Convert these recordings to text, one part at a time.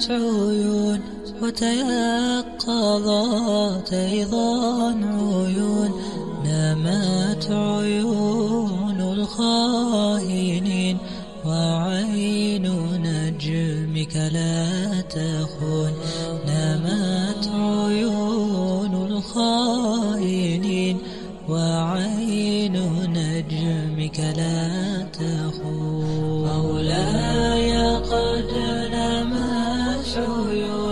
عيون وتيقظت أيضا عيون، نامت عيون الخائنين وعين نجمك لا تخون. نامت عيون الخائنين وعين نجمك لا تخون. مولاي قد نامت عيون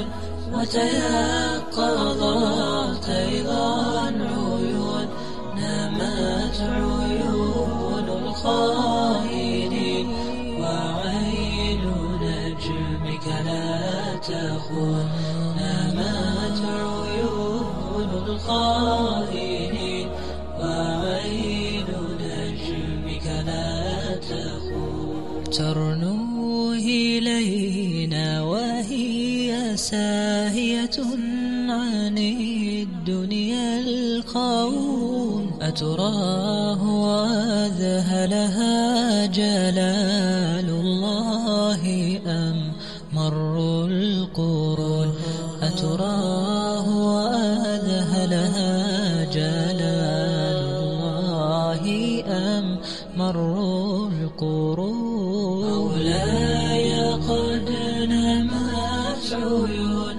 وتيقظت أيضا عيون، نامت عيون الخائنين وعين نجمك لا تخون. نامت عيون الخائنين وعين نجمك لا تخون. ترنو إلينا وهي ساهية عن الدنيا الخون، أتراه وأذهلها جلال الله أم مر القرون؟ أتراه وأذهلها جلال الله أم مر القرون؟ مولاي قد نامت عيون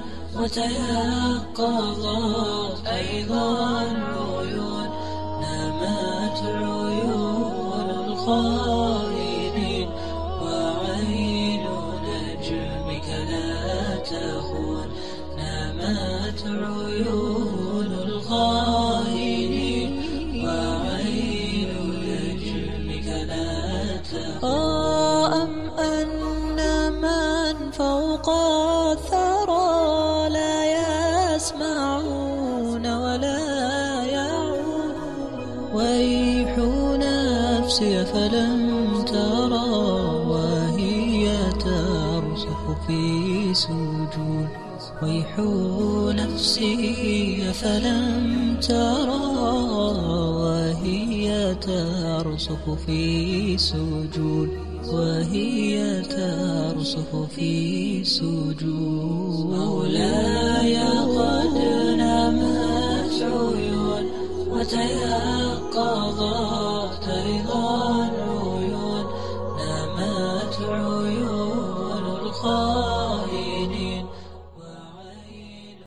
وتيقظت أيضا عيون، نامت عيون الخائنين وعين نجمك لا تخون. نامت عيون الخائنين وعين نجمك لا تخون. أم أن من فوق الثرى لا يسمعون ولا يعون؟ ويح نفسي فلم ترى وهي ترسخ في سجود. ويح نفسي فلم ترى وهي ترسخ في سجود. وهي ترسخ في سجود. مولاي قد نامت عيون وتيقظت